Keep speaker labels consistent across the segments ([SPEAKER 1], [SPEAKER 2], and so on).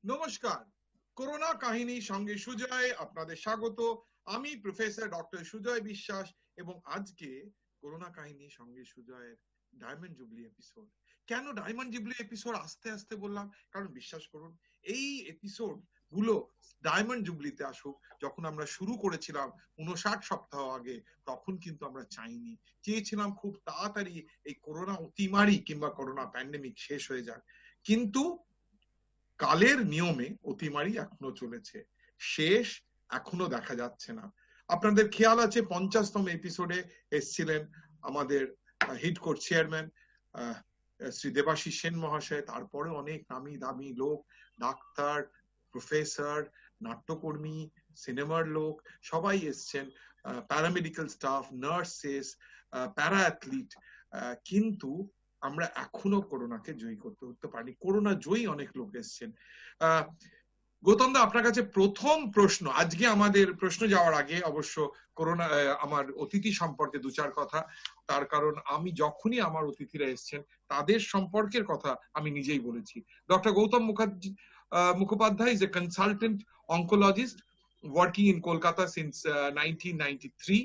[SPEAKER 1] নমস্কার, করোনা কাহিনী সঙ্গে সুজয় আপনাদের স্বাগত। আমি প্রফেসর ডক্টর সুজয় বিশ্বাস এবং আজকে করোনা কাহিনী সঙ্গে সুজয়ের ডায়মন্ড জুবলি এপিসোড। কেন ডায়মন্ড জুবলি এপিসোড আস্তে আস্তে বললাম, কারণ বিশ্বাস করুন এই এপিসোড গুলো ডায়মন্ড জুবলিতে আসুক। যখন আমরা শুরু করেছিলাম 59 সপ্তাহ আগে, তখন কিন্তু আমরা চাইনি, চেয়েছিলাম খুব তাড়াতাড়ি এই করোনা অতিমারি কিংবা করোনা প্যান্ডেমিক শেষ হয়ে যাক। কিন্তু কালের নিয়মে অতিমারি এখনো চলেছে, শেষ এখনো দেখা যাচ্ছে না। আপনাদের খেয়াল আছে 50তম এপিসোডে এসেছিলেন আমাদের high court chairman Shri Debashis Sen মহাশয়। তারপরে অনেক নামি দামি লোক, ডাক্তার, প্রফেসর, নাট্যকর্মী, সিনেমার লোক সবাই এসছেন, paramedical staff, nurses, para athlete. কিন্তু আমরা এখনো করোনাকে জয়ী করতে পারিনি। করোনা জয়ী অনেক লোক এসছেন। গৌতম দা, আপনার কাছে প্রথম প্রশ্ন। আজকে আমাদের প্রশ্ন যাওয়ার আগে অবশ্য করোনা আমার অতিথি সম্পর্কে দু চার কথা, তার কারণ আমি যখনই আমার অতিথিরা এসছেন তাদের সম্পর্কের কথা আমি নিজেই বলেছি। Doctor Gautam Mukhopadhyay is a consultant oncologist working in Kolkata since 1993.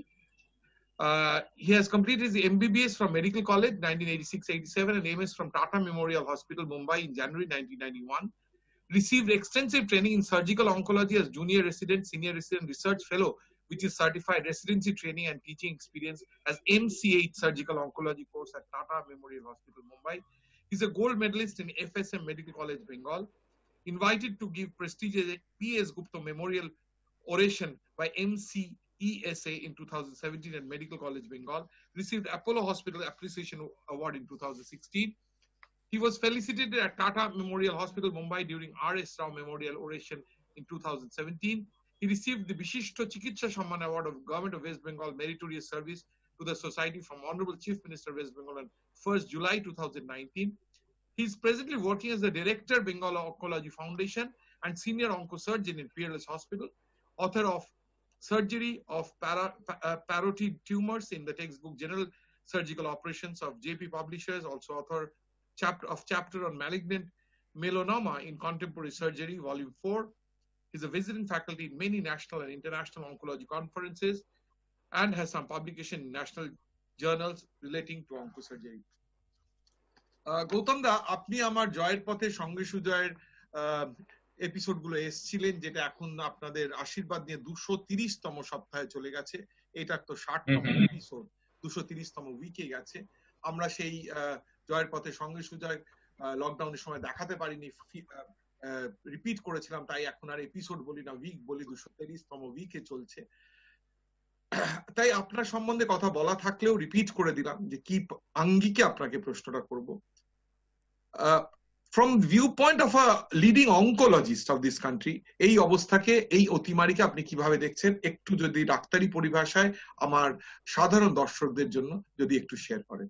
[SPEAKER 1] He has completed his MBBS from Medical College 1986-87 and MS from Tata Memorial Hospital, Mumbai in January 1991. Received extensive training in surgical oncology as junior resident, senior resident, research fellow, which is certified residency training and teaching experience as MCH surgical oncology course at Tata Memorial Hospital, Mumbai. He's a gold medalist in FSM Medical College, Bengal. Invited to give prestigious P.S. Gupta Memorial Oration by MCESA in 2017 at Medical College, Bengal. Received Apollo Hospital Appreciation Award in 2016. He was felicitated at Tata Memorial Hospital, Mumbai during R.S. Rao Memorial Oration in 2017. He received the Vishishto Chikitsa Samman Award of Government of West Bengal Meritorious Service to the Society from Honorable Chief Minister of West Bengal on 1st July 2019. He is presently working as the Director, Bengal Oncology Foundation and Senior Oncosurgeon in Peerless Hospital, author of Surgery of Parotid Tumors in the textbook General Surgical Operations of JP Publishers, also author chapter on malignant melanoma in contemporary surgery, volume 4. He's a visiting faculty in many national and international oncology conferences and has some publication in national journals relating to oncosurgery. Gautam দা, আপনি আমার জয়ের পথে সঙ্গে সুজয়ের episode গুলো এসেছিলেন, যেটা এখন আপনাদের আশীর্বাদ নিয়ে 230তম সপ্তাহে চলে গেছে। এটা তো 60তম এপিসোড, 230তম উইকে গেছে। আমরা সেই জয়ের পথে সঙ্গে সুজয় লকডাউনের সময় দেখাতে পারিনি, রিপিট করেছিলাম, তাই এখন আর এপিসোড বলি না, উইক বলি। 230তম উইকে চলছে, তাই আপনার সম্বন্ধে কথা বলা থাকলেও রিপিট করে দিলাম যে কি আঙ্গিকে আপনাকে প্রশ্নটা করব। From view point of a leading oncologist of this country, এই অবস্থাকে, এই অতিমারিকে আপনি কিভাবে দেখছেন? একটু যদি ডাক্তারি পরিভাষায় আমার সাধারণ দর্শকদের জন্য যদি একটু শেয়ার করেন।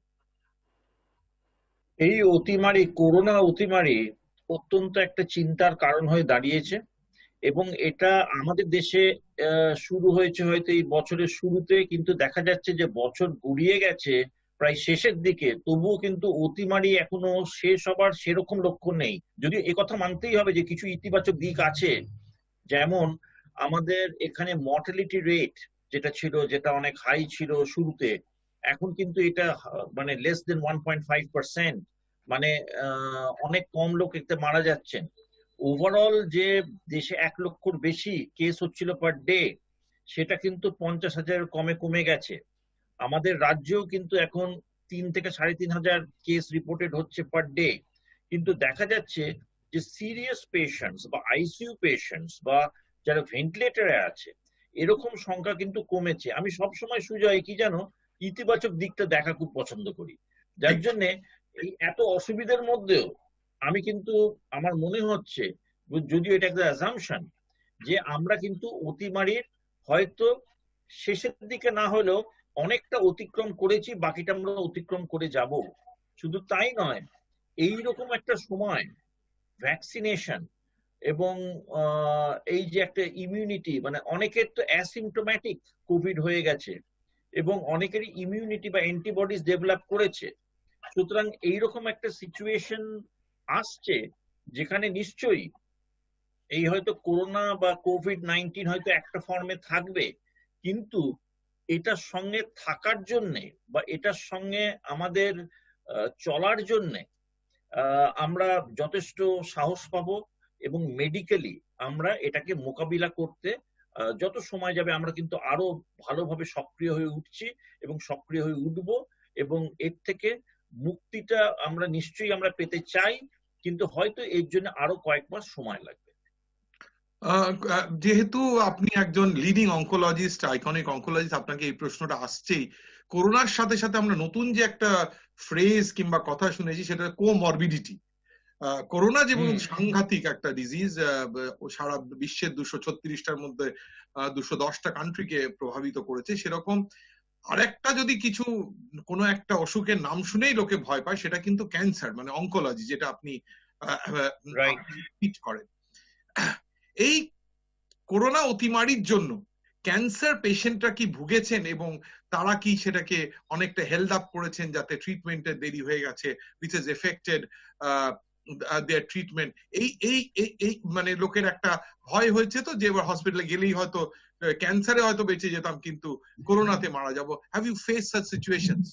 [SPEAKER 2] এই অতিমারি, করোনা অতিমারি অত্যন্ত একটা চিন্তার কারণ হয়ে দাঁড়িয়েছে এবং এটা আমাদের দেশে শুরু হয়েছে হয়তো এই বছরের শুরুতে, কিন্তু দেখা যাচ্ছে যে বছর গড়িয়ে গেছে প্রায় শেষের দিকে, তবুও কিন্তু অতিমারি এখনো শেষ হবার সেরকম লক্ষণ নেই। যদিও একথা মানতেই হবে যে কিছু ইতিবাচক দিক আছে, যেমন আমাদের এখানে মর্টালিটি রেট যেটা অনেক হাই ছিল শুরুতে, এখন কিন্তু এটা মানে লেস দেন 1.5%, মানে অনেক কম লোক এতে মারা যাচ্ছেন। ওভারঅল যে দেশে 1 লক্ষর বেশি কেস হচ্ছিল পার ডে, সেটা কিন্তু 50,000 কমে গেছে। আমাদের রাজ্যেও কিন্তু এখন 3 থেকে 3,500 কেস রিপোর্টেড হচ্ছে পার ডে। কিন্তু দেখা যাচ্ছে যে সিরিয়াস পেশেন্টস বা আইসিইউ পেশেন্টস বা যারা ভেন্টিলেটরে আছে, এরকম সংখ্যা কিন্তু কমেছে। আমি সবসময় সুজয় কি জানো, ইতিবাচক দিকটা দেখা খুব পছন্দ করি, যার জন্য এই এত অসুবিধার মধ্যেও আমি কিন্তু, আমার মনে হচ্ছে, যদিও এটা একটা অ্যাজাম্পশন, যে আমরা কিন্তু অতিমারির হয়তো শেষের দিকে না হলেও অনেকটা অতিক্রম করেছি, বাকিটা আমরা অতিক্রম করে যাব। শুধু তাই নয়, এইরকম একটা সময় ভ্যাকসিনেশন এবং এই যে একটা ইমিউনিটি, মানে অনেকের তো অ্যাসিমটোম্যাটিক কোভিড হয়ে গেছে এবং অনেকেরই ইমিউনিটি বা অ্যান্টিবডিজ ডেভেলপ করেছে। সুতরাং এইরকম একটা সিচুয়েশন আসছে যেখানে নিশ্চয়ই এই হয়তো করোনা বা কোভিড-19 হয়তো একটা ফর্মে থাকবে, কিন্তু এটার সঙ্গে থাকার জন্যে বা এটার সঙ্গে আমাদের চলার জন্যে আমরা যথেষ্ট সাহস পাবো এবং মেডিকেলি আমরা এটাকে মোকাবিলা করতে যত সময় যাবে আমরা কিন্তু আরো ভালোভাবে সক্রিয় হয়ে উঠছি এবং সক্রিয় হয়ে উঠব, এবং এর থেকে মুক্তিটা আমরা নিশ্চয়ই আমরা পেতে চাই, কিন্তু হয়তো এর জন্য আরো কয়েক মাস সময় লাগবে।
[SPEAKER 1] যেহেতু আপনি একজন লিডিং অঙ্কোলজিস্ট, আইকনিক অঙ্কোলজিস্ট, আপনাকে এই প্রশ্নটা আসছেই। করোনার সাথে সাথে আমরা নতুন যে একটা ফ্রেজ কিংবা কথা শুনেছি সেটা কোমরবিডিটি। করোনা যেমন সাংঘাতিক একটা ডিজিজ, সারা বিশ্বের 236টার মধ্যে 210টা কান্ট্রিকে প্রভাবিত করেছে, সেরকম আরেকটা যদি কিছু কোনো একটা অসুখের নাম শুনেই লোকে ভয় পায় সেটা কিন্তু ক্যান্সার, মানে অঙ্কোলজি, যেটা আপনি ট্রিট করেন। এই করোনা অতিমারির জন্য ক্যান্সার পেশেন্টরা কি ভুগেছেন এবং তারা কি সেটাকে অনেকটা হেল্ড আপ করেছেন যাতে ট্রিটমেন্টের দেরি হয়ে গেছে, which has affected their treatment? এই এই এই মানে লোকের একটা ভয় হয়েছে তো যে এবার হসপিটালে গেলেই হয়তো ক্যান্সারে হয়তো বেঁচে যেতাম কিন্তু করোনাতে মারা যাব। Have you faced such situations?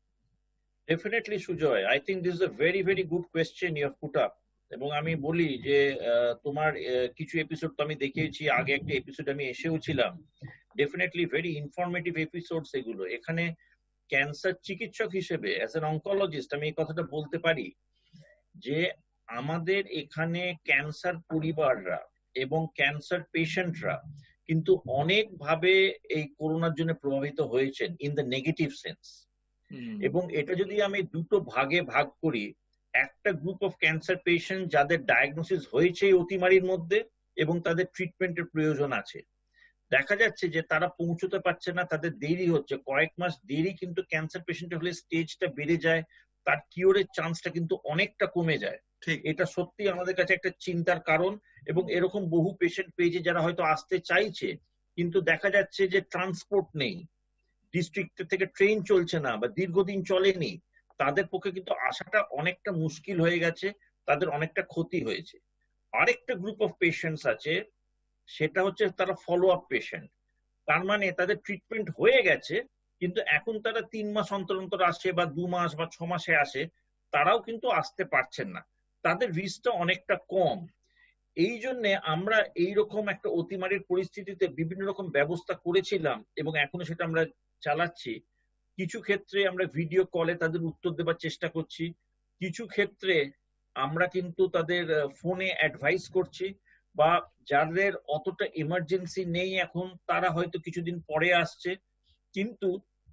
[SPEAKER 2] Definitely, Sujoy. I think this is a very, very good question you have put up. এবং আমি বলি যে তোমার কিছু এপিসোড তো আমি দেখিয়েছি, আগে একটা এপিসোড আমি এসেও ছিলাম, ডেফিনেটলি ভেরি ইনফরমেটিভ এপিসোডস এগুলো। এখানে ক্যান্সার চিকিৎসক হিসেবে অ্যাজ এন অনকোলজিস্ট আমি এই কথাটা বলতে পারি যে আমাদের এখানে ক্যান্সার পরিবাররা এবং ক্যান্সার পেশেন্টরা কিন্তু অনেকভাবে এই করোনার জন্য প্রভাবিত হয়েছেন ইন দ্য নেগেটিভ সেন্স। এবং এটা যদি আমি দুটো ভাগে ভাগ করি, একটা গ্রুপ অফ ক্যান্সার পেশেন্ট যাদের ডায়াগনোসিস হয়েছে এই অতিমারির মধ্যে এবং তাদের ট্রিটমেন্টের প্রয়োজন আছে, দেখা যাচ্ছে যে তারা পৌঁছতে পারছে না, তাদের দেরি হচ্ছে, কয়েক মাস দেরি কিন্তু ক্যান্সার পেশেন্টের হলে স্টেজটা বেড়ে যায়, তার কিওরের চান্সটা কিন্তু অনেকটা কমে যায়। এটা সত্যি আমাদের কাছে একটা চিন্তার কারণ। এবং এরকম বহু পেশেন্ট পেয়েছে যারা হয়তো আসতে চাইছে কিন্তু দেখা যাচ্ছে যে ট্রান্সপোর্ট নেই, ডিস্ট্রিক্ট থেকে ট্রেন চলছে না বা দীর্ঘদিন চলেনি, তাদের পক্ষে কিন্তু আসাটা অনেকটা মুশকিল হয়ে গেছে, তাদের অনেকটা ক্ষতি হয়েছে। আরেকটা গ্রুপ অফ পেশেন্টস আছে, সেটা হচ্ছে তারা ফলো আপ পেশেন্ট, তার মানে তাদের ট্রিটমেন্ট হয়ে গেছে কিন্তু এখন তারা 3 মাস অন্তর অন্তর আসে বা 2 মাস বা 6 মাসে আসে, তারাও কিন্তু আসতে পারছেন না, তাদের রিস্কটা অনেকটা কম। এই জন্য আমরা এইরকম একটা অতিমারির পরিস্থিতিতে বিভিন্ন রকম ব্যবস্থা করেছিলাম এবং এখনো সেটা আমরা চালাচ্ছি। কিছু ক্ষেত্রে আমরা ভিডিও কলে তাদের উত্তর দেবার চেষ্টা করছি, কিছু ক্ষেত্রে আমরা কিন্তু তাদের ফোনে অ্যাডভাইস করছি, বা যাদের অতটা এমার্জেন্সি নেই এখন তারা হয়তো কিছুদিন পরে আসছে। কিন্তু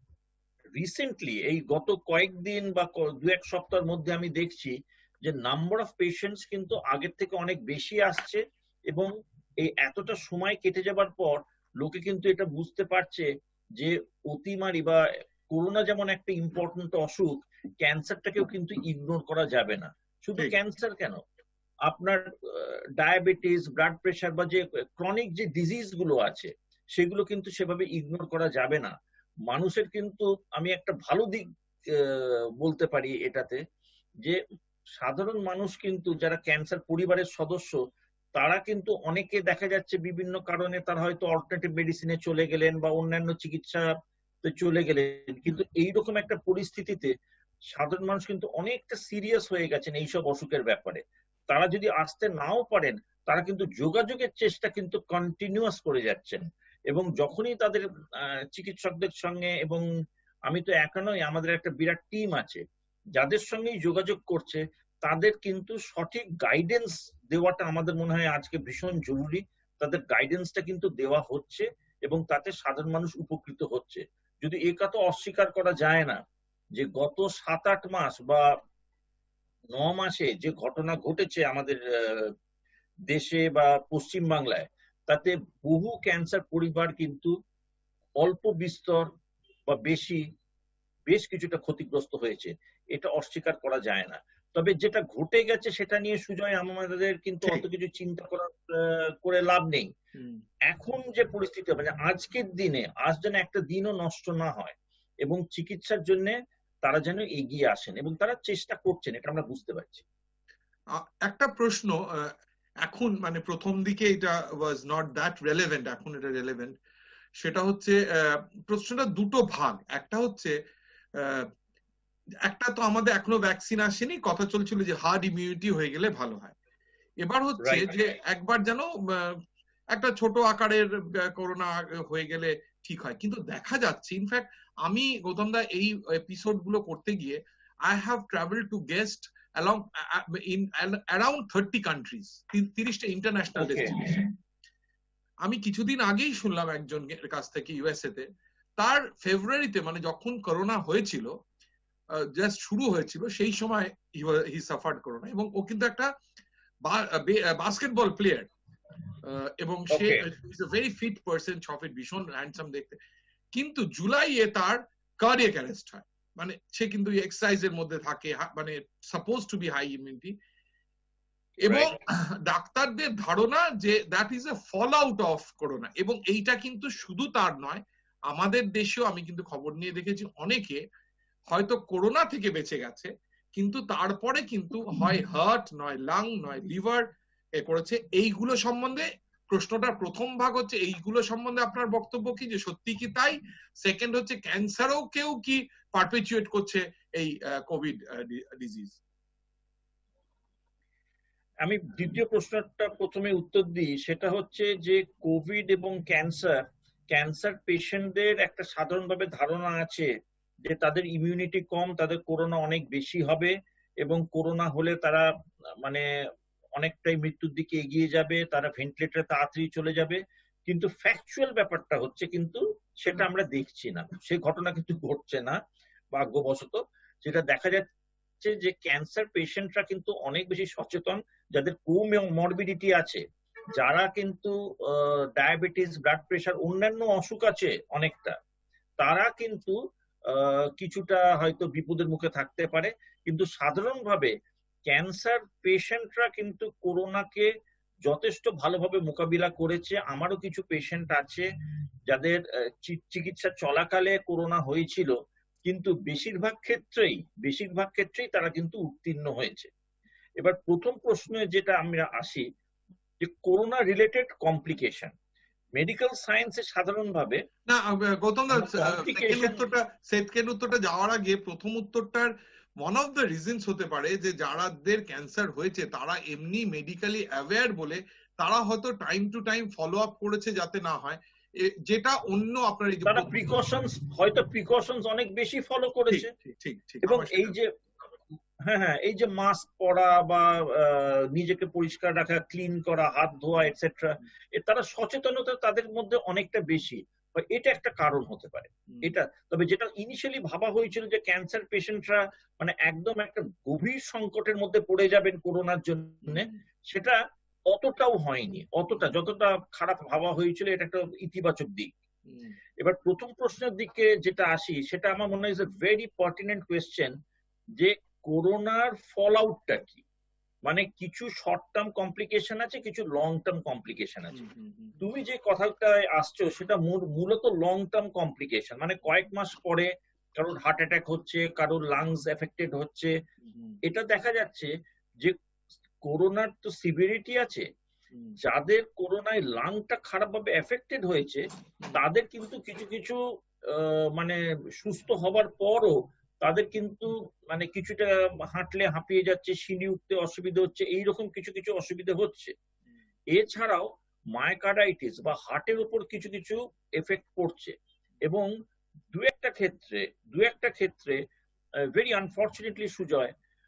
[SPEAKER 2] রিসেন্টলি এই গত কয়েকদিন বা 2-1 সপ্তাহের মধ্যে আমি দেখছি যে নাম্বার অফ পেশেন্টস কিন্তু আগের থেকে অনেক বেশি আসছে, এবং এই এতটা সময় কেটে যাবার পর লোকে কিন্তু এটা বুঝতে পারছে যে অতিমারি বা করোনা যেমন একটা ইম্পর্টেন্ট অসুখ, ক্যান্সারটাকেও কিন্তু ইগনোর করা যাবে না। শুধু ক্যান্সার কেন, আপনার ডায়াবেটিস, ব্লাড প্রেশার বা যে ক্রনিক যে ডিজিজ গুলো আছে সেগুলো কিন্তু সেভাবে ইগনোর করা যাবে না। মানুষের কিন্তু আমি একটা ভালো দিক বলতে পারি এটাতে, যে সাধারণ মানুষ কিন্তু যারা ক্যান্সার পরিবারের সদস্য তারা কিন্তু অনেকে দেখা যাচ্ছে বিভিন্ন কারণে তারা হয়তো অল্টারনেটিভ মেডিসিনে চলে গেলেন বা অন্যান্য চিকিৎসাতে চলে গেলেন, কিন্তু এইরকম একটা পরিস্থিতিতে সাধারণ মানুষ কিন্তু অনেকটা সিরিয়াস হয়ে গেছেন এইসব অসুখের ব্যাপারে। তারা যদি আসতে নাও পারেন তারা কিন্তু যোগাযোগের চেষ্টা কিন্তু কন্টিনিউয়াস করে যাচ্ছেন, এবং যখনই তাদের চিকিৎসকদের সঙ্গে, এবং আমি তো একা নই, আমাদের একটা বিরাট টিম আছে যাদের সঙ্গেই যোগাযোগ করছে, তাদের কিন্তু সঠিক গাইডেন্স দেওয়াটা আমাদের মনে হয় আজকে ভীষণ জরুরি। তাদের গাইডেন্সটা কিন্তু দেওয়া হচ্ছে এবং তাতে সাধারণ মানুষ উপকৃত হচ্ছে। যদি এ কথা অস্বীকার করা যায় না যে গত 7-8 মাস বা 9 মাসে যে ঘটনা ঘটেছে আমাদের দেশে বা পশ্চিম বাংলায়, তাতে বহু ক্যান্সার পরিবার কিন্তু অল্প বিস্তর বা বেশ কিছুটা ক্ষতিগ্রস্ত হয়েছে, এটা অস্বীকার করা যায় না। তবে যেটা ঘটে গেছে সেটা নিয়ে সুজয় আমাদের কিন্তু অত কিছু চিন্তা করে লাভ নেই। এখন যে পরিস্থিতি, মানে আজকের দিনে আজ যেন একটা দিনও নষ্ট না হয় এবং চিকিৎসার জন্য তারা যেন এগিয়ে আসেন এবং তারা চেষ্টা করছেন, এটা আমরা বুঝতে পারছি।
[SPEAKER 1] একটা প্রশ্ন, এখন মানে প্রথম দিকে এটা ওয়াজ নট দ্যাট রেলেভেন্ট, এখন এটা রেলেভেন্ট। সেটা হচ্ছে প্রশ্নটা দুটো ভাগ। একটা হচ্ছে একটা তো আমাদের এখনো ভ্যাকসিন আসেনি, কথা চলছিল যে হার্ড ইমিউনিটি হয়ে গেলে ভালো হয়। এবার হচ্ছে যে একবার যেন একটা ছোট আকারের করোনা হয়ে গেলে ঠিক হয়, কিন্তু দেখা যাচ্ছে ইনফ্যাক্ট আমি গৌতম দা এই এপিসোড গুলো করতে গিয়ে I have travel to guest along in around 30 countries, 30টা ইন্টারন্যাশনাল ডেস্টিনেশন। আমি কিছুদিন আগেই শুনলাম একজনের কাছ থেকে ইউএসএ তে, তার ফেব্রুয়ারিতে মানে যখন করোনা হয়েছিল, জাস্ট শুরু হয়েছিল, সেই সময় হি সাফার্ড করোনা, এবং ও কিন্তু একটা বাস্কেটবল প্লেয়ার, এবং সে is a very fit person, 6 feet, ভীষণ হ্যান্ডসাম দেখতে। কিন্তু জুলাইয়ে তার কার্ডিয়াক অ্যারেস্ট হয়, মানে সে কিন্তু এক্সারসাইজের মধ্যে থাকে, মানে suppose to be high immunity, এবং ডাক্তারদের ধারণা যে that is a fall out of corona. এবং এইটা কিন্তু শুধু তার নয়, আমাদের দেশেও আমি কিন্তু খবর নিয়ে দেখেছি অনেকে হয়তো করোনা থেকে বেঁচে গেছে, কিন্তু তারপরে কিন্তু হয় হার্ট, নয় লাং, নয় লিভার এ করেছে। এইগুলো সম্বন্ধে প্রশ্নটার প্রথম ভাগ হচ্ছে এইগুলো সম্বন্ধে আপনার বক্তব্য কি, যে সত্যি কি তাই? সেকেন্ড হচ্ছে ক্যান্সারও কেউ কি পারপেচুয়েট করছে এই কোভিড ডিজিজ?
[SPEAKER 2] আমি দ্বিতীয় প্রশ্নটা প্রথমে উত্তর দিই, সেটা হচ্ছে যে কোভিড এবং ক্যান্সার পেশেন্টদের একটা সাধারণভাবে ধারণা আছে যে তাদের ইমিউনিটি কম, তাদের করোনা অনেক বেশি হবে, এবং করোনা হলে তারা মানে অনেকটাই মৃত্যুর দিকে এগিয়ে যাবে, তারা ভেন্টিলেটরে তাড়াতাড়ি চলে যাবে। কিন্তু ফ্যাকচুয়াল ব্যাপারটা হচ্ছে কিন্তু সেটা আমরা দেখছি না, সেই ঘটনা কিন্তু ঘটছে না ভাগ্যবশত। যেটা দেখা যাচ্ছে যে ক্যান্সার পেশেন্টরা কিন্তু অনেক বেশি সচেতন, যাদের কোমরবিডিটি আছে, যারা কিন্তু ডায়াবেটিস, ব্লাড প্রেশার, অন্যান্য অসুখ আছে অনেকটা, তারা কিন্তু কিছুটা হয়তো বিপদের মুখে থাকতে পারে। কিন্তু সাধারণভাবে ক্যান্সার পেশেন্টরা কিন্তু করোনাকে যথেষ্ট ভালোভাবে মোকাবিলা করেছে। আমারও কিছু পেশেন্ট আছে যাদের চিকিৎসা চলাকালে করোনা হয়েছিল, কিন্তু বেশিরভাগ ক্ষেত্রেই তারা কিন্তু উত্তীর্ণ হয়েছে। এবার প্রথম প্রশ্নে যেটা আমরা আসি, যে করোনা রিলেটেড কমপ্লিকেশন মেডিকেল সায়েন্সে সাধারণভাবে
[SPEAKER 1] না, গৌতম দা, সেকেন্ড উত্তরটা যাওয়ার আগে প্রথম উত্তরটার ওয়ান অফ দ্য রিজনস হতে পারে যে যারাদের ক্যান্সার হয়েছে তারা এমনি মেডিকেলি অ্যাওয়্যার বলে তারা হয়তো time to time follow up করেছে যাতে না হয়, যেটা অন্য আপনার এই যে
[SPEAKER 2] তারা প্রিকশনস অনেক বেশি ফলো করেছে।
[SPEAKER 1] ঠিক।
[SPEAKER 2] এবং এই যে এই যে মাস্ক পরা বা নিজেকে পরিষ্কার রাখা, ক্লিন করা, হাত ধোয়া এটসেট্রা, তারা সচেতনতা তাদের মধ্যে অনেকটা বেশি, এটা একটা কারণ হতে পারে এটা। তবে যেটা ইনিশিয়ালি ভাবা হয়েছিল যে ক্যান্সার পেশেন্টরা মানে একদম একটা গভীর সংকটের মধ্যে পড়ে যাবেন করোনার জন্য, সেটা অতটাও হয়নি, যতটা খারাপ ভাবা হয়েছিল, এটা একটা ইতিবাচক দিক। এবার প্রথম প্রশ্নের দিকে যেটা আসি, সেটা আমার মনে হয় ভেরি পার্টিনেন্ট কোয়েশ্চেন, যে করোনার ফল আউটটা কি। মানে কিছু শর্ট টার্ম কমপ্লিকেশন আছে, কিছু লং টার্ম কমপ্লিকেশন আছে। তুমি যে কথাটা আসছো সেটা মূলত লং টার্ম কমপ্লিকেশন, মানে কয়েক মাস পরে কারোর হার্ট অ্যাটাক হচ্ছে, কারোর লাংস এফেক্টেড হচ্ছে। এটা দেখা যাচ্ছে যে করোনার তো সিভিরিটি আছে, যাদের করোনায় লাংটা খারাপভাবে এফেক্টেড হয়েছে তাদের কিন্তু কিছু মানে সুস্থ হবার পরও তাদের কিন্তু মানে কিছুটা হাঁটলে হাঁপিয়ে যাচ্ছে, সিঁড়ি উঠতে অসুবিধা হচ্ছে, এইরকম কিছু অসুবিধা হচ্ছে। এছাড়াও মায়োকার্ডাইটিস বা হার্টের উপর কিছু এফেক্ট পড়ছে, এবং দু একটা ক্ষেত্রে ভেরি আনফর্চুনেটলি সুজয়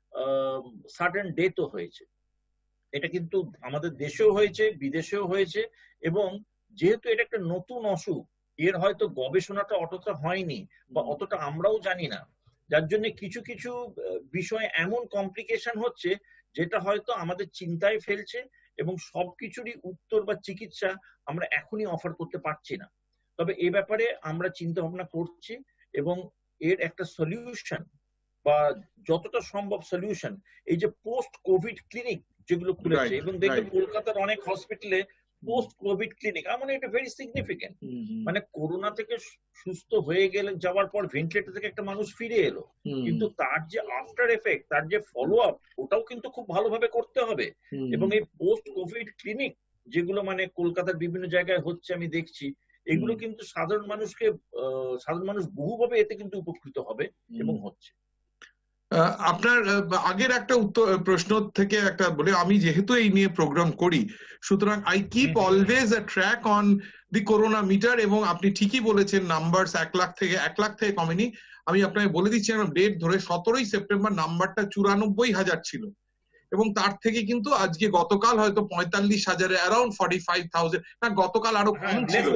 [SPEAKER 2] সাডেন ডেথও হয়েছে। এটা কিন্তু আমাদের দেশেও হয়েছে, বিদেশেও হয়েছে। এবং যেহেতু এটা একটা নতুন অসুখ, এর হয়তো গবেষণাটা অতটা হয়নি বা অতটা আমরাও জানি না, যার জন্য কিছু বিষয় এমন কমপ্লিকেশন হচ্ছে যেটা হয়তো আমাদের চিন্তায় ফেলছে, এবং সবকিছুরই উত্তর বা চিকিৎসা আমরা এখনই অফার করতে পারছি না। তবে এ ব্যাপারে আমরা চিন্তা ভাবনা করছি, এবং এর একটা সলিউশন বা যতটা সম্ভব সলিউশন, এই যে পোস্ট কোভিড ক্লিনিক যেগুলো খুলেছে, এবং দেখবে কলকাতার অনেক হসপিটালে পোস্ট কোভিড ক্লিনিক, আমার এটা ভেরি সিগনিফিকেন্ট। মানে করোনা থেকে সুস্থ হয়ে গেলে যাওয়ার পর ভেন্টিলেটর থেকে একটা মানুষ ফিরে এলো, কিন্তু তার যে আফটার এফেক্ট, তার যে ফলো আপ, ওটাও কিন্তু খুব ভালোভাবে করতে হবে। এবং এই পোস্ট কোভিড ক্লিনিক যেগুলো মানে কলকাতার বিভিন্ন জায়গায় হচ্ছে আমি দেখছি, এগুলো কিন্তু সাধারণ মানুষ বহুভাবে এতে কিন্তু উপকৃত হবে এবং হচ্ছে।
[SPEAKER 1] আপনার আগের একটা প্রশ্ন থেকে একটা বলে, আমি যেহেতু এই নিয়ে প্রোগ্রাম করি, সুতরাং I keep always a track on the corona meter, এবং আপনি ঠিকই বলেছেন নাম্বারস 1 লাখ থেকে কমেনি। আমি আপনাকে বলে দিচ্ছি ডেট ধরে, 17ই সেপ্টেম্বর নাম্বারটা 94,000 ছিল, এবং তার থেকে কিন্তু আজকে গতকাল হয়তো 45,000, অ্যারাউন্ড 45,000, না গতকাল আরো কম ছিল,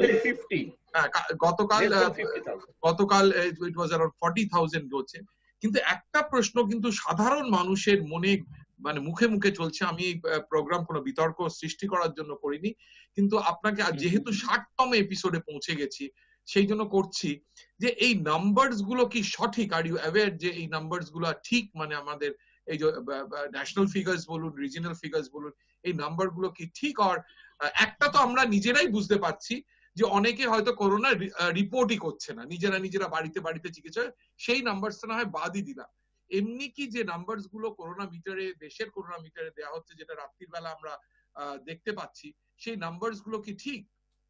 [SPEAKER 1] গতকাল ইট ওয়াজ অ্যারাউন্ড 40,000 রয়েছে। কিন্তু একটা প্রশ্ন কিন্তু সাধারণ মানুষের মনে মানে মুখে মুখে চলছে, আমি এই প্রোগ্রাম কোনো বিতর্ক সৃষ্টি করার জন্য করিনি, কিন্তু আপনাকে যেহেতু 60তম এপিসোডে পৌঁছে গেছি সেই জন্য করছি, যে এই নাম্বারস গুলো কি সঠিক? আর ইউ অ্যাওয়্যার যে এই নাম্বারস গুলো ঠিক, মানে আমাদের এই যে ন্যাশনাল ফিগার্স বলুন, রিজিনাল ফিগার্স বলুন, এই নাম্বার গুলো কি ঠিক? আর একটা তো আমরা নিজেরাই বুঝতে পারছি যে অনেকে হয়তো করোনা রিপোর্টই করছে না, নিজেরা বাড়িতে চিকিৎসা, সেই নাম্বারটা না হয় বাদই দিলাম। এমনি কি যে নাম্বারস গুলো করোনা মিটারে, দেশের করোনা মিটারে দেওয়া হচ্ছে, যেটা রাত্রির বেলা আমরা দেখতে পাচ্ছি, সেই নাম্বারস গুলো কি ঠিক?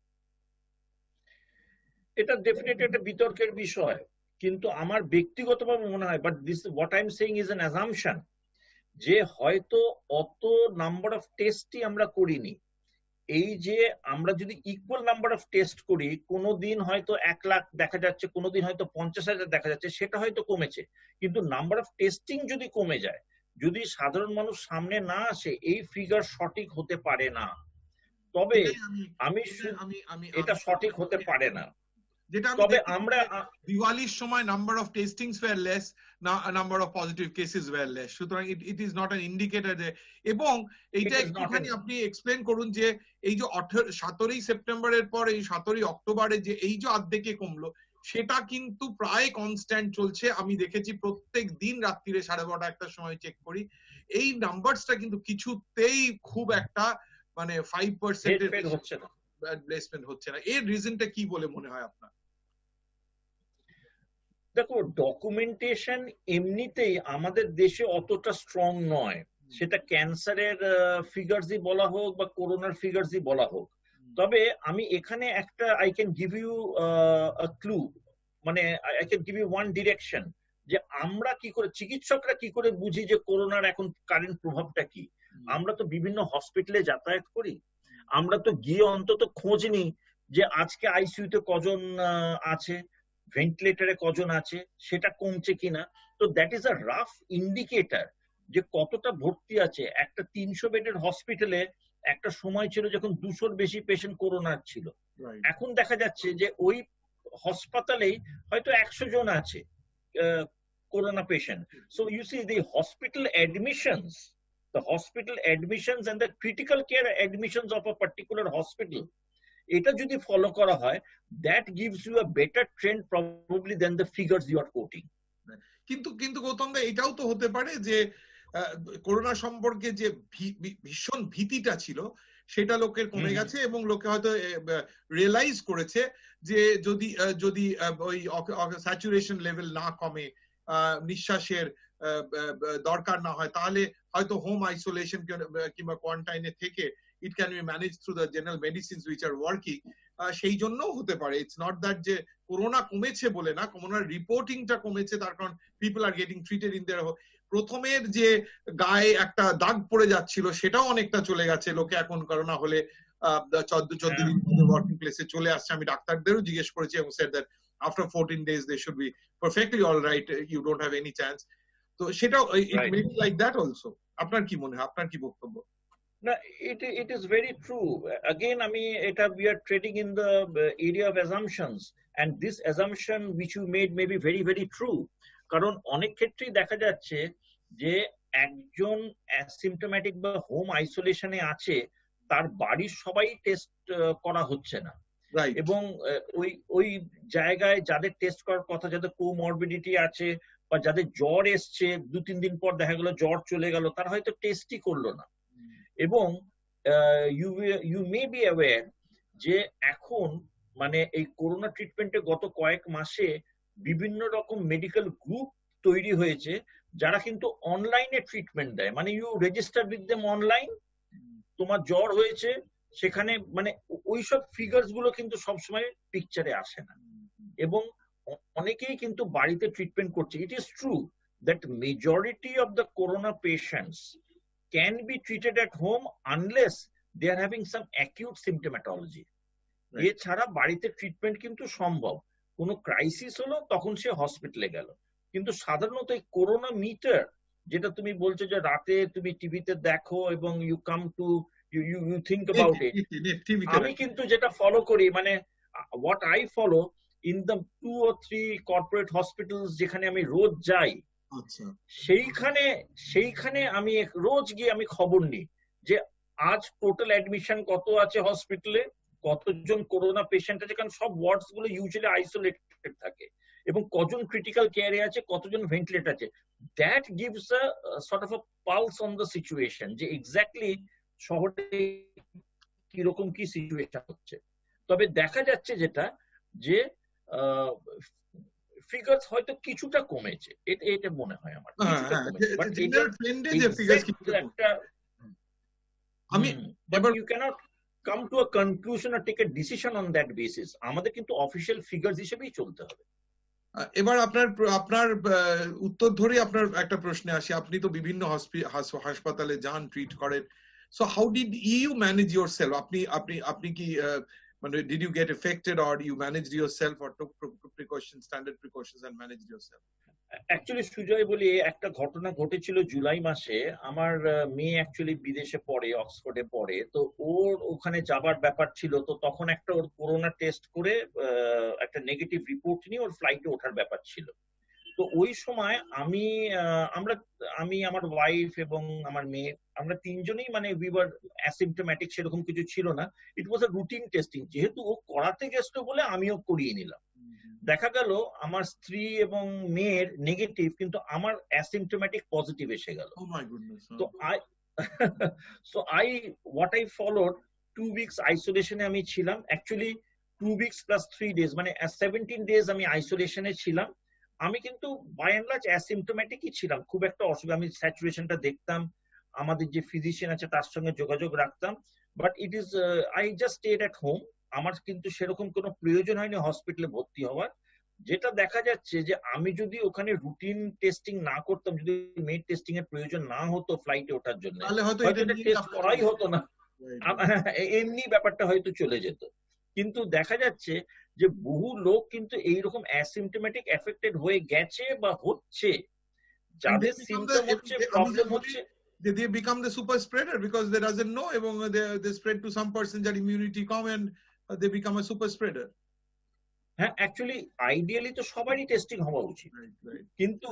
[SPEAKER 2] এটা ডেফিনেটলি একটা বিতর্কের বিষয়, কিন্তু আমার ব্যক্তিগতভাবে মনে হয়, but this what I am saying is an assumption, যে হয়তো অত নাম্বার অফ টেস্টই আমরা করিনি। এই যে আমরা যদি ইকুয়াল নাম্বার অফ টেস্ট করি, কোনোদিন হয়তো 1 লাখ দেখা যাচ্ছে, কোনোদিন হয়তো 50,000 দেখা যাচ্ছে, সেটা হয়তো কমেছে, কিন্তু নাম্বার অফ টেস্টিং যদি কমে যায়, যদি সাধারণ মানুষ সামনে না আসে, এই ফিগার সঠিক হতে পারে না। তবে এটা সঠিক হতে পারে না। তবে আমরা
[SPEAKER 1] দিওয়ালির সময় number of testings were less, number of positive cases were less, সুতরাং it is not an indicator. এবং এইটা একটুখানি আপনি এক্সপ্লেন করুন যে এই যে 17ই সেপ্টেম্বরের পর এই 17ই অক্টোবরে যে এই যে অর্ধেকে কমলো, সেটা কিন্তু প্রায় কনস্ট্যান্ট চলছে। আমি দেখেছি প্রত্যেক দিন রাত্রিরে 12:30 একটার সময় চেক করি, এই নাম্বারসটা কিন্তু কিছুতেই খুব একটা মানে 5%
[SPEAKER 2] হচ্ছে না,
[SPEAKER 1] প্লেসমেন্ট হচ্ছে না। এর রিজনটা কি বলে মনে হয় আপনার?
[SPEAKER 2] দেখো, ডকুমেন্টেশন এমনিতেই আমাদের দেশে অতটা স্ট্রং নয়, সেটা ক্যান্সারের ফিগারসই বলা হোক বা করোনার ফিগারসই বলা হোক। তবে আমি এখানে একটা I can give you a clue, মানে I can give you one direction, যে আমরা কি করে, চিকিৎসকরা কি করে বুঝি যে করোনার এখন কারেন্ট প্রভাবটা কি। আমরা তো বিভিন্ন হসপিটালে যাতায়াত করি, আমরা তো গিয়ে অন্তত খোঁজ নিই যে আজকে আইসিইউতে কজন আছে, ভেন্টিলেটরে কজন আছে, সেটা কমছে কিনা। তো that is a rough indicator যে কতটা ভর্তি আছে। একটা 300 বেডের হসপিটালে একটা সময় ছিল যখন 200-র বেশি পেশেন্ট করোনার ছিল, এখন দেখা যাচ্ছে যে ওই হাসপাতালেই হয়তো 100 জন আছে corona patient. So you see the hospital admissions and the critical care admissions of a particular hospital, এটা যদি ফলো করা হয়, that gives you a better trend probably than the figures you are quoting.
[SPEAKER 1] কিন্তু গৌতম দা, এটাও তো হতে পারে যে করোনা সম্পর্কে যে ভীষণ ভীতিটা ছিল সেটা লোকের কমে গেছে, এবং লোকে হয়তো রিয়েলাইজ করেছে যে যদি ওই স্যাচুরেশন লেভেল না কমে, নিঃশ্বাসের দরকার না হয়, তাহলে হয়তো হোম আইসোলেশন কিংবা কোয়ারেন্টাইনে থেকে it can be managed through the general medicines which are working. সেই জন্যও হতে পারে। ইটস নট দ্যাট যে করোনা কমেছে বলে না, করোনার রিপোর্টিংটা কমেছে, তার কারণ people are getting treated in there. প্রথমের যে গায়ে একটা দাগ পড়ে যাচ্ছিল সেটাও অনেকটা চলে গেছে, লোকে এখন করোনা হলে 14 দিন ওয়ার্কিং প্লেসে চলে আসছে। আমি ডাক্তারদেরও জিজ্ঞেস করেছি এবং said that after 14 days they should be perfectly all right, you don't have any chance. তো সেটাও it may be like that also. আপনার কি মনে হয়, আপনার কি বক্তব্য?
[SPEAKER 2] No, it is very true. Again, we are trading in the area of assumptions, and this assumption which you made may be very, very true. কারণ অনেক ক্ষেত্রেই দেখা যাচ্ছে যে একজন অ্যাসিম্পটোম্যাটিক বা হোম আইসোলেশনে আছে, তার বাড়ির সবাই টেস্ট করা হচ্ছে না, এবং ওই জায়গায় যাদের টেস্ট করার কথা, যাদের কোমরবিডিটি আছে বা যাদের জ্বর এসছে, 2-3 দিন পর দেখা গেল জ্বর চলে গেল, তারা হয়তো টেস্টই করলো না। এবং ইউ মে বি অ্যাওয়্যার যে এখন মানে এই করোনা ট্রিটমেন্টে গত কয়েক মাসে বিভিন্ন রকম মেডিকেল গ্রুপ তৈরি হয়েছে যারা কিন্তু অনলাইনে ট্রিটমেন্ট দেয়, মানে you register with them online, তোমার জ্বর হয়েছে সেখানে, মানে ওইসব ফিগার্স গুলো কিন্তু সবসময় পিকচারে আসে না, এবং অনেকেই কিন্তু বাড়িতে ট্রিটমেন্ট করছে। It is true that majority of the corona patients can be treated at home unless they are having some acute symptomatology. এছাড়া বাড়িতে ট্রিটমেন্ট কিন্তু সম্ভব, কোনো ক্রাইসিস হলো তখন সে হসপিটালে গেল। কিন্তু সাধারণত এই করোনা মিটার যেটা তুমি বলছো যে রাতে তুমি টিভিতে দেখো এবং you come to you think about it, আমি কিন্তু যেটা ফলো করি, মানে what I follow in the 2 or 3 corporate hospitals যেখানে আমি রোজ যাই, সেইখানে আমি রোজ গিয়ে আমি খবর নিই যে আজ টোটাল অ্যাডমিশন কত আছে হসপিটালে, কতজন করোনা পেশেন্ট আছে, কারণ সব ওয়ার্ডস গুলো ইউজুয়ালি আইসোলেটেড থাকে, এবং কজন ক্রিটিক্যাল কেয়ারে আছে, কতজন ভেন্টিলেট আছে। That gives a sort of a pulse on the situation যে এক্স্যাক্টলি শহরে কিরকম কি সিচুয়েশন হচ্ছে। তবে দেখা যাচ্ছে যেটা যে ফিগার্স হয়তো কিছুটা কমেছে, এটা মনে হয় আমার কিছুটা কমেছে, বাট একটা you cannot come to a conclusion or take a decision on that basis. আমাদের কিন্তু অফিশিয়াল ফিগার্স হিসেবেই চলতে হবে।
[SPEAKER 1] এবার আপনার উত্তর ধরে আপনার একটা প্রশ্নে আসি। আপনি তো বিভিন্ন হাসপাতালে যান, ট্রিট করেন, so how did you manage yourself? আপনি কি মানে did you get affected or you managed yourself or took standard precautions and managed yourself?
[SPEAKER 2] Actually Sujoy বলি, একটা ঘটনা ঘটেছিল জুলাই মাসে। আমার মেয়ে অ্যাকচুয়ালি বিদেশে পড়ে, অক্সফোর্ডে পড়ে, তো ওর ওখানে যাবার ব্যাপার ছিল, তো তখন একটা ওর করোনা টেস্ট করে একটা নেগেটিভ রিপোর্ট নিয়ে ওর ফ্লাইটে ওঠার ব্যাপার ছিল। তো ওই সময় আমি আমার ওয়াইফ এবং আমার মেয়ে, আমরা তিনজনেই মানে উই ওয়ার অ্যাসিম্পটোম্যাটিক, সেরকম কিছু ছিল না। ইট ওয়াজ আ রুটিন টেস্টিং, যেহেতু ও করাতে গেছিল বলে আমিও করিয়ে নিলাম। দেখা গেল আমার স্ত্রী এবং মেয়ের নেগেটিভ, কিন্তু আমার অ্যাসিম্পটোম্যাটিক পজিটিভ এসে গেল। তো হোয়াট আই ফলোড, 2 weeks আইসোলেশনে আমি ছিলাম। অ্যাকচুয়ালি 2 weeks plus 3 days, মানে 17 days আমি আইসোলেশনে ছিলাম। আমি কিন্তু বাই এন্ড লার্জ অ্যাসিম্পটোম্যাটিকই ছিলাম, খুব একটা অসুবিধা, আমি স্যাচুরেশনটা দেখতাম, আমাদের যে ফিজিশিয়ান আছে তার সঙ্গে যোগাযোগ রাখতাম, but it is I just stayed at home. আমার কিন্তু সেরকম কোনো প্রয়োজন হয়নি হসপিটালে ভর্তি হওয়ার। যেটা দেখা যাচ্ছে যে আমি যদি ওখানে রুটিন টেস্টিং না করতাম, যদি মেড টেস্টিং এর প্রয়োজন না হতো ফ্লাইটে ওঠার জন্য, হয়তো এটা টেস্ট করাই হতো না, এমনি ব্যাপারটা হয়তো চলে যেত। কিন্তু দেখা যাচ্ছে যে বহু লোক কিন্তু এইরকম অ্যাসিম্পটোম্যাটিক এফেক্টেড হয়ে গেছে বা হচ্ছে, যাদের সিম্পটম হচ্ছে, প্রবলেম হচ্ছে,
[SPEAKER 1] they become the super spreader because they doesn't know, এবং they spread to some person, যার immunity কম, and they become a super spreader.
[SPEAKER 2] হ্যাঁ, অ্যাকচুয়ালি আইডিয়ালি তো সবারই টেস্টিং হওয়া উচিত, কিন্তু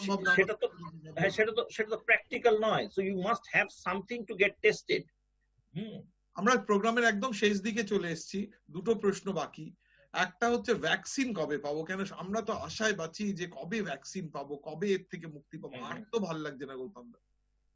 [SPEAKER 2] সেটা তো প্র্যাকটিক্যাল নয়। So you must have something to get tested.
[SPEAKER 1] আমরা প্রোগ্রামের একদম শেষ দিকে চলে এসেছি, দুটো প্রশ্ন বাকি। একটা হচ্ছে ভ্যাকসিন কবে পাবো? কেন আমরা তো আশায় বাঁচি যে কবে ভ্যাকসিন পাবো, কবে এর থেকে মুক্তি পাবো। আর তো ভালো লাগছে না গৌতম দা।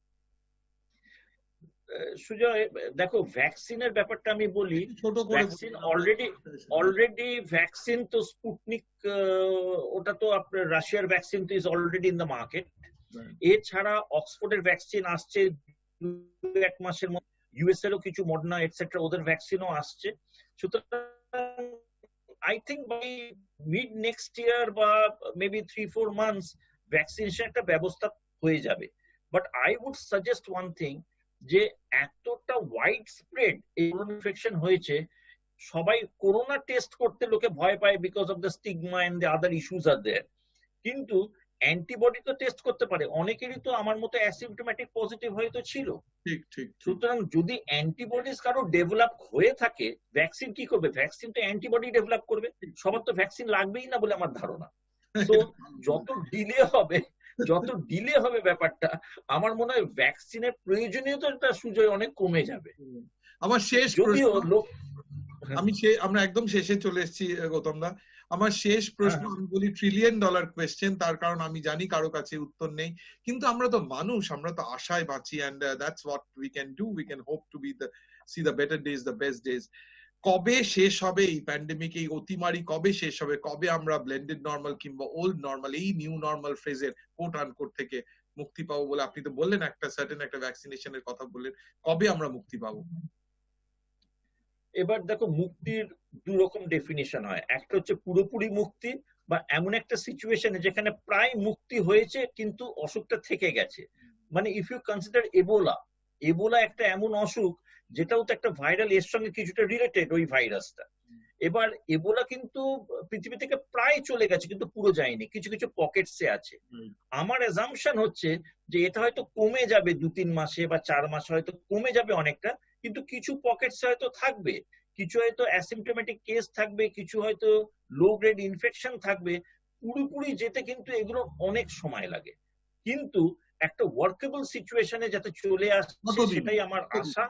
[SPEAKER 2] সুজয় দেখো, ভ্যাকসিনের ব্যাপারটা আমি বলি, ভ্যাকসিন অলরেডি ভ্যাকসিন তো স্পুটনিক, ওটা তো আপনার রাশিয়ার ভ্যাকসিন তো is already in the market. এছাড়া অক্সফোর্ডের ভ্যাকসিন আসছে 1 মাসের মধ্যে, ইউএস এরও কিছু মডার্না এটসেট্রা ওদের ভ্যাকসিনও আসছে। সুতরাং I think by mid next year বা মেবি 3-4 months ভ্যাকসিনেশন একটা ব্যবস্থা হয়ে যাবে। But I would suggest one thing, যে এতটা ওয়াইড স্প্রেড ইনফেকশন হয়েছে, সবাই করোনা টেস্ট করতে লোকে ভয় পায় because of the stigma and the other issues are there. কিন্তু অ্যান্টিবডি তো টেস্ট করতে পারে, অনেকেরই তো আমার মতো অ্যাসিম্পটোম্যাটিক পজিটিভ হয়তো ছিল। সুতরাং যদি অ্যান্টিবডিজ কারো ডেভেলপ হয়ে থাকে, ভ্যাকসিন কি করবে? ভ্যাকসিন তো অ্যান্টিবডি ডেভেলপ করবে, সবার তো ভ্যাকসিন লাগবেই না বলে আমার ধারণা। তো যত ডিলে হবে ব্যাপারটা, আমার মনে হয় ভ্যাকসিনের প্রয়োজনীয়তাটা সুজয় অনেক কমে যাবে।
[SPEAKER 1] আমার শেষ আমরা একদম শেষে চলে এসেছি গৌতম দা। আমার শেষ প্রশ্ন, আমি বলি $1 trillion কোয়েশ্চেন, তার কারণ আমি জানি কারো কাছে উত্তর নেই, কিন্তু আমরা তো মানুষ, আমরা তো আশায় বাঁচি, and that's what we can do. We can hope to be see the better days, the best days. কবে শেষ হবে এই প্যান্ডেমিক, এই অতিমারি কবে শেষ হবে, কবে আমরা ব্লেন্ডেড নর্মাল কিংবা ওল্ড নর্মাল, এই নিউ নর্মাল ফ্রেজের কোট আনকোট থেকে মুক্তি পাবো বলে আপনি তো বললেন, একটা সার্টেন একটা ভ্যাকসিনেশনের কথা বললেন, কবে আমরা মুক্তি পাবো?
[SPEAKER 2] এবার দেখো, মুক্তির দু রকম ডেফিনিশন হয়। একটা হচ্ছে পুরোপুরি মুক্তি, বা এমন একটা সিচুয়েশনে যেখানে প্রায় মুক্তি হয়েছে কিন্তু অসুখটা থেকে গেছে। মানে if you consider Ebola, Ebola একটা এমন অসুখ যেটাও তো একটা ভাইরাল, এর সঙ্গে কিছুটা রিলেটেড ওই ভাইরাসটা। এবার এবোলা কিন্তু পৃথিবী থেকে প্রায় চলে গেছে কিন্তু পুরো যায়নি, কিছু কিছু পকেটসে আছে। আমার অ্যাজাম্পশন হচ্ছে যে এটা হয়তো কমে যাবে 2-3 মাসে বা 4 মাসে, হয়তো কমে যাবে অনেকটা, কিন্তু কিছু পকেটসে হয়তো থাকবে, কিছু হয়তো অ্যাসিম্পটোমেটিক কেস থাকবে, কিছু হয়তো লো গ্রেড ইনফেকশন থাকবে। পুরোপুরি যেতে কিন্তু এগুলো অনেক সময় লাগে, কিন্তু একটা ওয়ার্কেবল সিচুয়েশনে যাতে চলে আসছে সেটাই আমার আশা।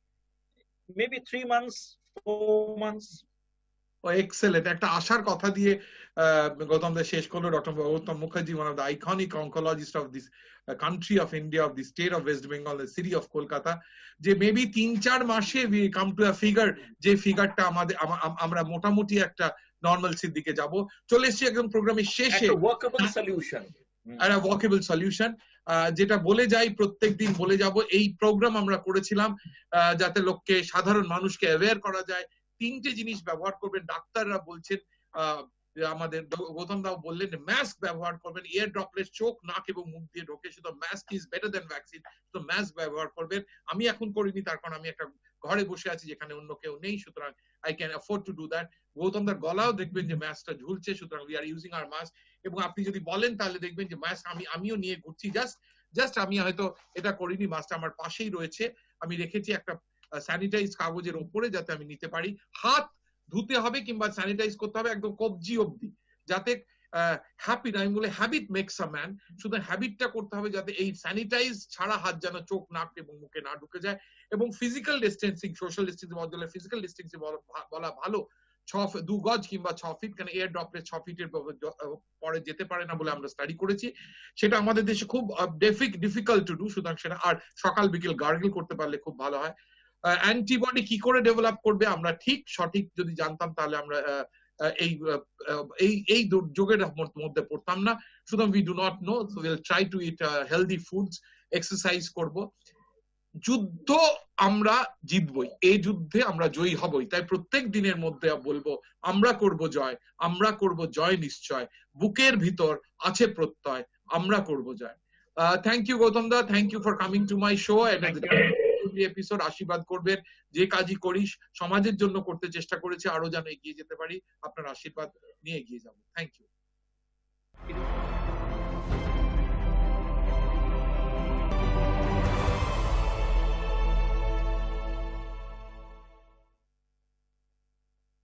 [SPEAKER 2] Maybe 3 months, 4 months।
[SPEAKER 1] এক্সেলেন্ট, একটা আশার কথা দিয়ে গৌতম দা শেষ করলো। Doctor Gautam Mukherjee, one of the iconic oncologists of this country of India, of the state of West Bengal, the city of Kolkata, যে মেবি 3-4 মাসে we come to a figure, যে ফিগারটা আমাদের আমরা মোটামুটি একটা নরমালসির দিকে যাব। চলে এসেছি একদম প্রোগ্রামের শেষে,
[SPEAKER 2] একটা ওয়ার্কেবল সলিউশন,
[SPEAKER 1] একটা ওয়ার্কেবল সলিউশন, যেটা বলে যাই প্রত্যেকদিন বলে যাব। এই প্রোগ্রাম আমরা করেছিলাম যাতে লোককে, সাধারণ মানুষকে অ্যাওয়্যার করা যায়। 3টে জিনিস ব্যবহার করবেন, ডাক্তাররা বলছেন, আমাদের গৌতম দাও বললেন মাস্ক ব্যবহার করবেন, এয়ার ড্রপলেট চোখ, নাক এবং মুখ দিয়ে ঢোকে, শুধু mask is better than vaccine, তো মাস্ক ব্যবহার করবেন। আমি এখন করিনি, তার কারণ আমি একটা ঘরে বসে আছি যেখানে অন্য কেউ নেই, সুতরাং I can afford to do that. Gautam দার গলাও দেখবেন যে মাস্কটা ঝুলছে, সুতরাং we are using our mask. এবং আপনি যদি বলেন তাহলে দেখবেন যে মাস্ক আমিও নিয়ে ঘুরছি, জাস্ট আমি হয়তো এটা করিনি, মাস্কটা আমার পাশেই রয়েছে, আমি রেখেছি একটা স্যানিটাইজ কাগজের উপরে যাতে আমি নিতে পারি। হাত ধুতে হবে কিংবা স্যানিটাইজ করতে হবে একদম কবজি অবধি, যাতে হ্যাবিট, আমি বলে হ্যাবিট মেক্স আ ম্যান, শুধু হ্যাবিটটা করতে হবে যাতে এই স্যানিটাইজ ছাড়া হাত যেন চোখ, নাক এবং মুখে না ঢুকে যায়। এবং ফিজিক্যাল ডিস্টেন্সিং, সোশ্যাল ডিস্টেন্সিং বদলে ফিজিক্যাল ডিস্টেন্সিং বলা ভালো, 2 গজ কিংবা 6 ফিট, কারণ এয়ার ড্রপলেট 6 ফিটের পরে যেতে পারে না বলে আমরা স্টাডি করেছি। সেটা আমাদের দেশে খুব ডিফিকাল্ট টু ডু, সুতরাং সেটা, আর সকাল বিকেল গার্গল করতে পারলে খুব ভালো হয়। অ্যান্টিবডি কি করে ডেভেলপ করবে আমরা ঠিক সঠিক যদি জানতাম তাহলে আমরা এই দুর্যোগের মধ্যে পড়তাম না। সুতরাং we do not know, so will try to eat healthy foods, exercise করব। যুদ্ধ আমরা জিতবই, এই যুদ্ধে আমরা জয়ী হবই, তাই প্রত্যেক দিনের মধ্যে বলবো আমরা করব জয়, আমরা করব জয় নিশ্চয়, বুকের ভিতর আছে প্রত্যয়, আমরা করব জয়। Thank you Gautam da, thank you for coming to my show episode. আশীর্বাদ করবেন, যে কাজই করিস সমাজের জন্য করতে চেষ্টা করেছে, আরো যেন এগিয়ে যেতে পারি, আপনার আশীর্বাদ নিয়ে এগিয়ে যাবো। Thank you.